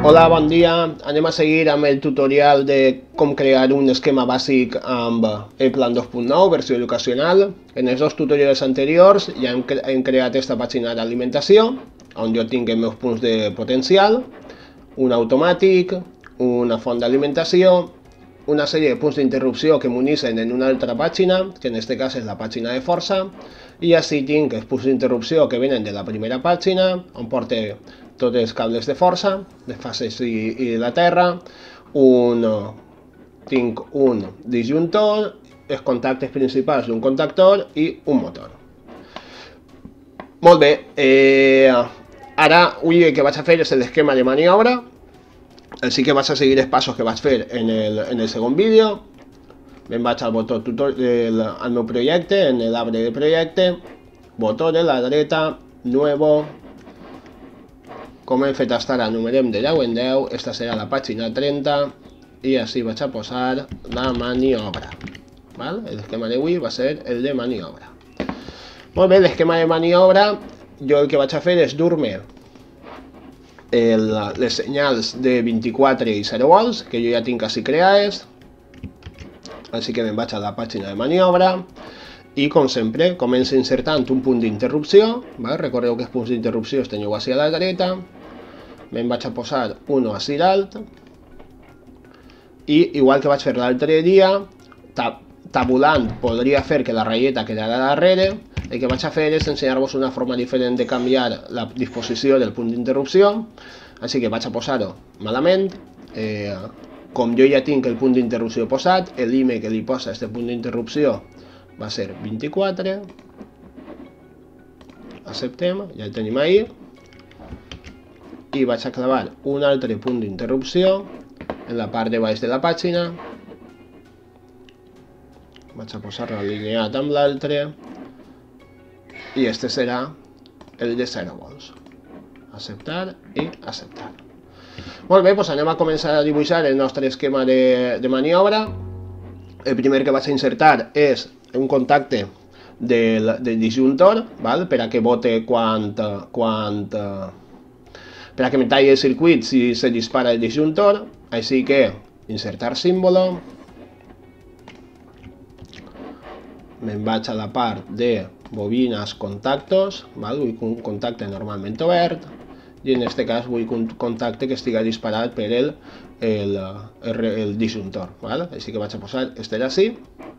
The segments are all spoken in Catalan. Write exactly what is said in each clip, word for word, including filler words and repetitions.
Hola, bon dia. Anem a seguir amb el tutorial de com crear un esquema bàsic amb el Plan dos punt nou, versió educacional. En els dos tutorials anteriors ja hem, cre hem creat aquesta pàgina d'alimentació, on jo tinc els meus punts de potencial, un automàtic, una font d'alimentació, una sèrie de punts d'interrupció que m'uneixen en una altra pàgina, que en aquest cas és la pàgina de força, i així tinc els punts d'interrupció que venen de la primera pàgina, on porta tots els cables de força, de fases i, i de la terra, un, tinc un disjuntor, els contactes principals d'un contactor i un motor. Molt bé, eh, ara avui el que vaig a fer és l'esquema de maniobra, així que vaig a seguir els passos que vaig fer en el, en el segon vídeo. Me'n vaig al botó tutor del, al meu projecte, en l'arbre de projecte, botó de la dreta, nuevo. Com hem fet fins ara, numerem de deu en deu, esta serà la pàgina trenta, i així vaig a posar la maniobra. Val? L'esquema d'avui va ser el de maniobra. Molt bé, l'esquema de maniobra, jo el que vaig a fer és dur-me el, les senyals de vint-i-quatre i zero volts, que jo ja tinc així creades. Així que me'n vaig a la pàgina de maniobra, i com sempre, començo insertant un punt d'interrupció. Recordeu que els punts d'interrupció els teniu així a la dreta. Me'n vaig a posar uno així dalt, i igual que vaig fer l'altre dia, tab tabulant podria fer que la ratlleta quedara darrere. El que vaig a fer és ensenyar-vos una forma diferent de canviar la disposició del punt d'interrupció, així que vaig a posar-ho malament. Eh, com jo ja tinc el punt d'interrupció posat, l'I M E que li posa aquest punt d'interrupció va ser vint-i-quatre, acceptem, ja el tenim ahí, i vaig a clavar un altre punt d'interrupció en la part de baix de la pàgina, vaig a posar-lo alineat amb l'altre, i este serà el de zero volts, acceptar i acceptar. Molt bé, doncs anem a començar a dibuixar el nostre esquema de, de maniobra. El primer que vaig a insertar és un contacte del, del disjuntor, val? Per a que bote quan, quan, per a que me talli el circuit si se dispara el disjuntor. Així que insertar símbolo, me'n vaig a la part de bobines contactos, val? Vull un contacte normalment obert, i en aquest cas vull un contacte que estigui disparat per el, el, el, el disjuntor. Val? Així que vaig a posar este d'ací,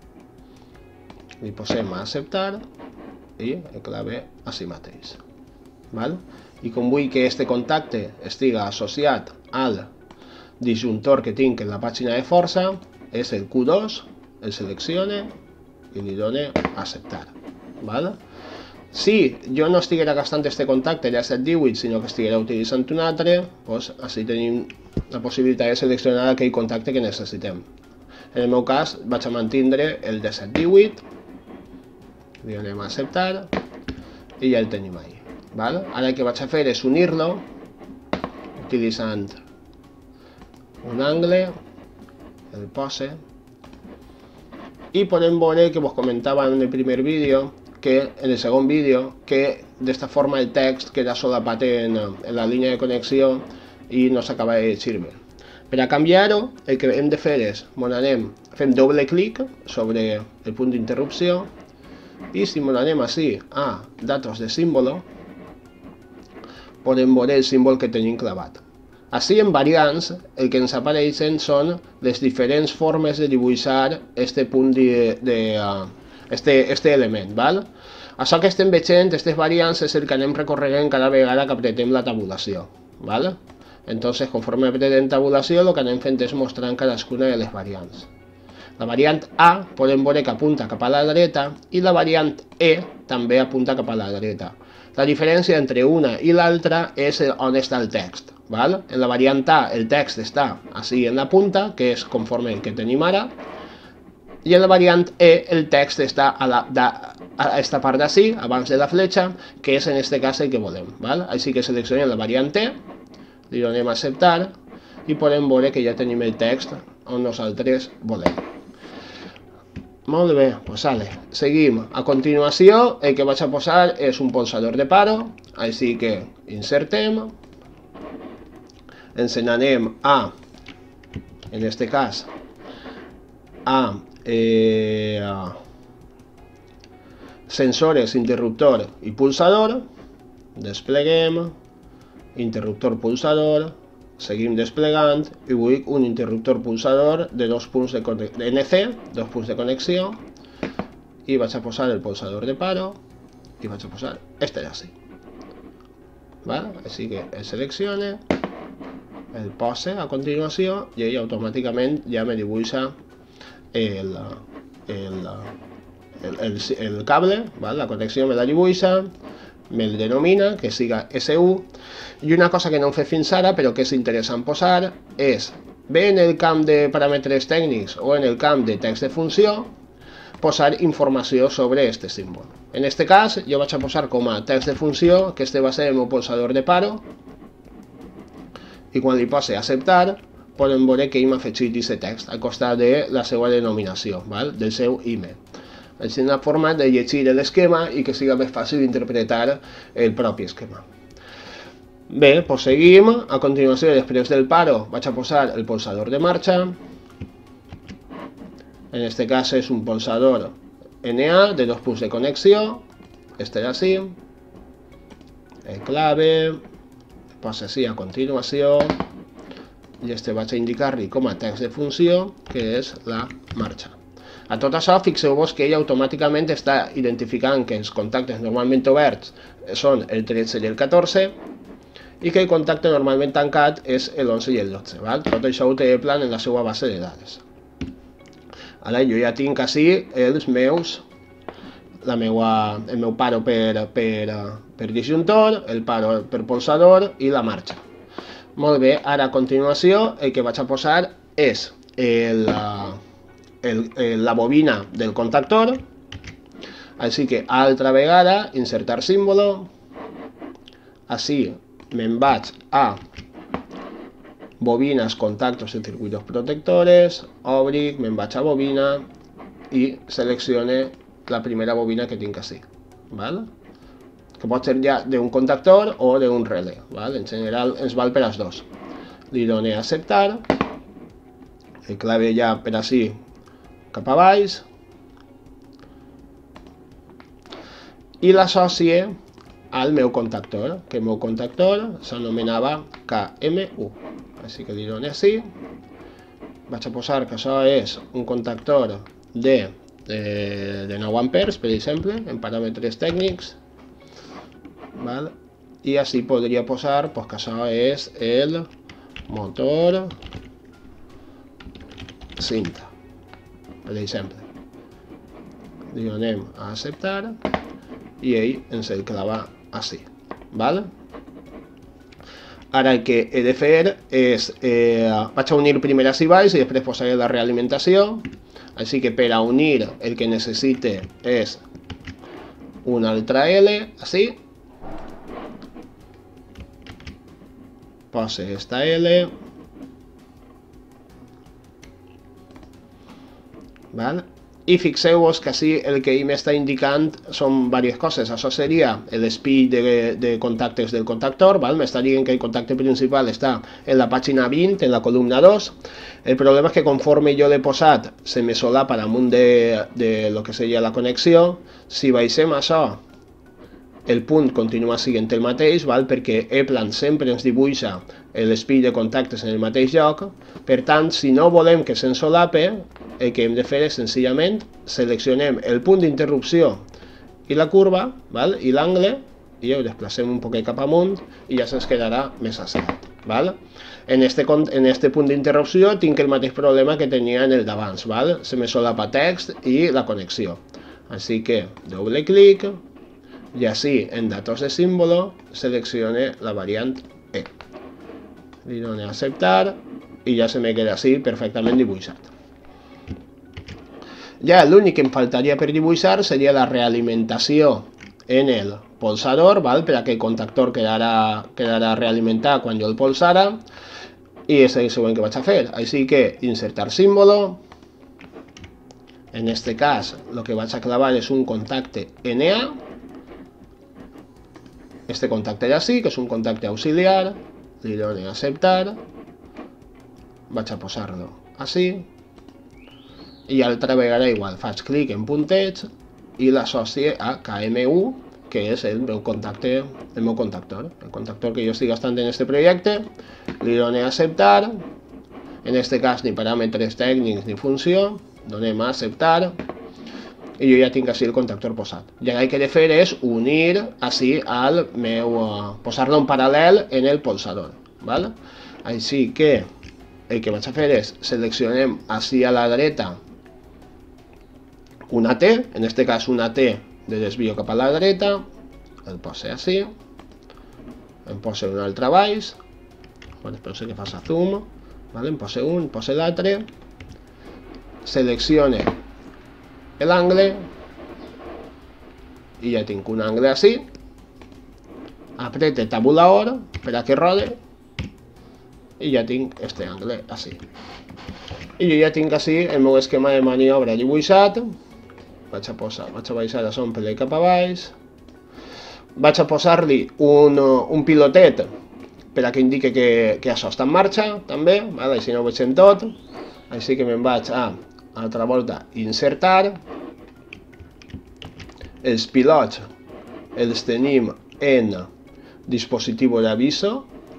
li posem a acceptar i el clave així mateix. Val? I com vull que aquest contacte estigui associat al disjuntor que tinc en la pàgina de força, és el Q dos, el seleccione i li dono a acceptar. Val? Si jo no estiguera gastant aquest contacte de set divuit, sinó que estiguera utilitzant un altre, doncs així tenim la possibilitat de seleccionar aquell contacte que necessitem. En el meu cas vaig a mantindre el de set divuit, li donem a acceptar i ja el tenim ahí. Val? Ara el que vaig a fer és unir-lo utilitzant un angle, el pose, i podem veure que vos comentava en el primer vídeo, que en el segon vídeo, que d'esta forma el text queda solapat en, en la línia de connexió i no s'acaba de llegir bé. Per a canviar-ho, el que hem de fer és, bon, anem, fem doble clic sobre el punt d'interrupció, i si bon, anem així a datos de símbolo, podem veure el símbol que tenim clavat. Així, en variants, el que ens apareixen són les diferents formes de dibuixar este punt de, de uh, este, este element. Val? Això que estem veient, aquestes variants, és el que anem recorrent cada vegada que apretem la tabulació. Val? Entonces, conforme apretem tabulació, el que anem fent és mostrant cadascuna de les variants. La variant A podem veure que apunta cap a la dreta i la variant E també apunta cap a la dreta. La diferència entre una i l'altra és on està el text. Val? En la variant A el text està així en la punta, que és conforme el que tenim ara, i en la variant E el text està a, la, de, a aquesta part d'ací, abans de la fletxa, que és en aquest cas el que volem. Val? Així que seleccionem la variant E, li donem a acceptar i podem veure que ja tenim el text on nosaltres volem. Molt bé, doncs vale. Seguim. A continuació, el que vaig a posar és un polsador de paro, així que insertem, ens n'anem a, en este cas, a eh, sensores, interruptor i pulsador, despleguem, interruptor, pulsador, seguim desplegant i vull un interruptor pulsador de dos punts de, de N C, dos punts de connexió, i vaig a posar el pulsador de paro i vaig a posar este d'ací. ¿Vale? Així que el seleccione, el pose a continuació i ell automàticament ja me dibuixa el, el, el, el, el cable, ¿vale? La connexió me la dibuixa, me'l denomina, que siga S U, i una cosa que no hem fet fins ara, però que és interessant posar, és, bé en el camp de paràmetres tècnics o en el camp de text de funció, posar informació sobre este símbol. En este cas, jo vaig a posar com a text de funció que este va ser el meu pulsador de paro, i quan li posi acceptar, podem veure que ell m'ha afegit aquest text al costat de la seva denominació, ¿vale? Del seu email. És una forma de llegir l'esquema i que siga més fàcil d'interpretar el propi esquema. Bé, doncs seguim. A continuació, després del paro, vaig a posar el pulsador de marxa. En este cas és un pulsador N A de dos punts de connexió. Este d'ací. El clave. Posa així a continuació. I este vaig a indicar-li com a text de funció, que és la marxa. A tot això, fixeu-vos que ell automàticament està identificant que els contactes normalment oberts són el tretze i el catorze i que el contacte normalment tancat és l'onze i el dotze. Val? Tot això ho té plan en la seva base de dades. Ara jo ja tinc així els meus, la meua, el meu paro per, per, per disjuntor, el paro per pulsador i la marxa. Molt bé, ara a continuació el que vaig a posar és el... El, el, la bobina del contactor, així que altra vegada insertar símbolo, així me'n vaig a bobinas, contactos i circuitos protectores, obric, me'n vaig a bobina i seleccione la primera bobina que tinc així, ¿vale? Que pot ser ja d'un contactor o d'un relé, ¿vale? En general ens val per als dos. Li dono a acceptar, el clave ja per així cap a baix i l'associe al meu contactor, que el meu contactor s'anomenava K M U. Així que li dono així, vaig a posar que això és un contactor de, de, de nou amperes, per exemple, en paràmetres tècnics, val? I així podria posar pues, que això és el motor cinta, per exemple. Li donem a acceptar i ell ens el clava així, ¿vale? Ara el que he de fer és, eh, vaig a unir primer així baix i després posaré la realimentació, així que per a unir el que necessite és una altra L, així, pose esta L, ¿vale? I fixeu-vos que així el que ell m'està indicant són diverses coses. Això seria l'espeed de, de contactes del contactor, m'està dient que el contacte principal està en la pàgina vint, en la columna dos. El problema és que conforme jo l'he posat, se me solapa damunt de, de lo que seria la connexió. Si baixem això, el punt continua sent el mateix, val? Perquè ePlan sempre ens dibuixa l'espeed de contactes en el mateix lloc. Per tant, si no volem que se'n solape, el que hem de fer és senzillament seleccionem el punt d'interrupció i la curva, val? I l'angle, i ho desplacem un poquet cap amunt i ja se'ns quedarà més assegut, val? En este, en este punt d'interrupció tinc el mateix problema que tenia en el d'abans, val? Se me solapa text i la connexió. Així que doble clic i així en datos de símbolo seleccione la variant E. Li dono a acceptar i ja se me queda així perfectament dibuixat. Ja l'únic que em faltaria per dibuixar seria la realimentació en el pulsador, val? Per a que el contactor quedarà, quedarà realimentat quan jo el pulsara, i és el següent que vaig a fer. Així que insertar símbolo, en este cas el que vaig a clavar és un contacte N A, este contacte d'ací, que és un contacte auxiliar, li dono a acceptar, vaig a posar-lo així, i altra vegada igual, faig clic en punteig i l'associe a K M U, que és el meu contacte, el meu contactor, el contactor que jo estic gastant en este projecte, li dono a acceptar, en este cas ni paràmetres tècnics ni funció, donem a acceptar, i jo ja tinc així el contactor posat. I ara el que he de fer és unir així al meu, uh, posar-lo en paral·lel en el polsador, ¿vale? Així que el que vaig a fer és seleccionem així a la dreta una T, en este cas una T de desvio cap a la dreta, el poso així, em poso un altre baix, bueno, espero que faci zoom, ¿vale? Em poso un, em poso l'altre, seleccione l'angle, i ja tinc un angle així, aprete tabulador per a que rode, i ja tinc este angle així. I jo ja tinc així el meu esquema de maniobra dibuixat. Vaig a posar, vaig a baixar a s'omple cap a baix, vaig a posar-li un, un pilotet per a que indique que, que això està en marxa, també, vale? Així no ho veig en tot, així que me'n vaig a, altra volta, insertar, els pilots els tenim en dispositiu d'aviso,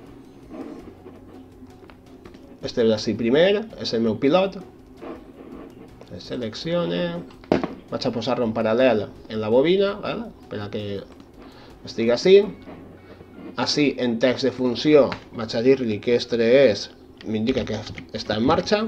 este és així primer, és el meu pilot, el seleccione, vaig a posar-lo en paral·lel en la bobina, ¿vale? Per a que estigui així. Així, en text de funció, vaig a dir-li que este és, m'indica que està en marxa,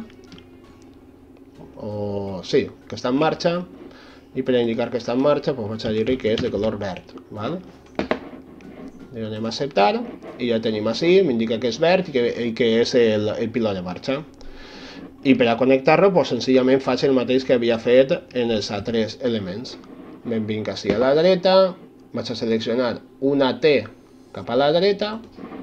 o sí, que està en marxa, i per indicar que està en marxa, doncs vaig a dir-li que és de color verd, ¿vale? Li donem a acceptar, i ja tenim així, m'indica que és verd i que, i que és el, el pilot de marxa. I per a connectar-lo, doncs, senzillament faig el mateix que havia fet en els altres elements. Me'n vinc així a la dreta, vaig a seleccionar una T cap a la dreta.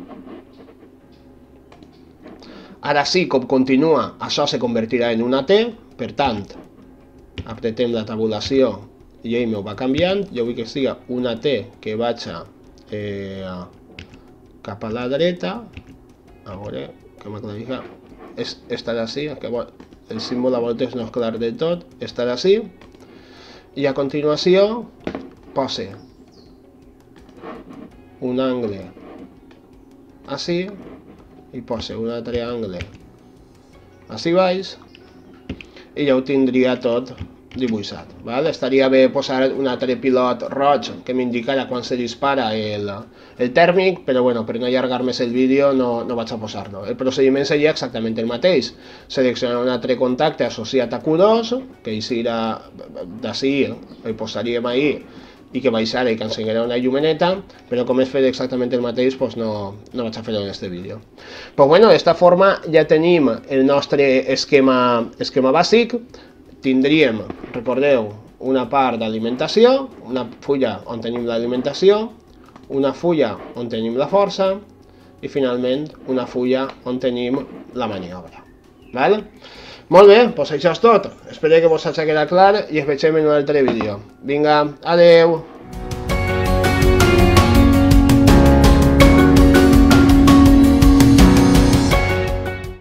Ara sí, com continua, això se convertirà en una T, per tant, apretem la tabulació i ell m'ho va canviant. Jo vull que sigui una T que vaig eh, cap a la dreta, a veure, que m'aclarifica, estarà així, que el símbol a voltes no és clar del tot, estarà així, i a continuació pose un angle així, i pose un altre angle així baix, i ja ho tindria tot dibuixat, ¿vale? Estaria bé posar un altre pilot roig que m'indicara quan se dispara el, el tèrmic, però bueno, per no allargar més el vídeo no, no vaig a posar-lo. El procediment seria exactament el mateix. Seleccionar un altre contacte associat a Q dos, que hi serà d'ací, el posaríem ahí, i que baixara i que encenguera una llumeneta, però com és fer exactament el mateix, doncs no, no vaig a fer-ho en aquest vídeo. Pues bueno, d'esta forma ja tenim el nostre esquema, esquema bàsic. Tindríem, recordeu, una part d'alimentació, una fulla on tenim l'alimentació, una fulla on tenim la força i finalment una fulla on tenim la maniobra. Vale? Molt bé, doncs això és tot. Espero que vos hagi quedat clar i ens veiem en un altre vídeo. Vinga, adeu!